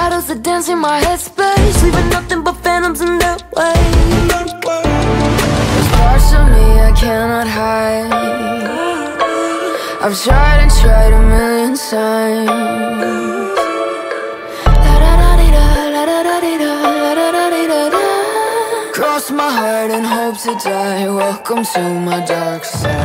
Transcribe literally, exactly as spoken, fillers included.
shadows that dance in my headspace, leaving nothing but phantoms in their way. There's parts of me I cannot hide. I've tried and tried a million times. Cross my heart and hope to die. Welcome to my dark side.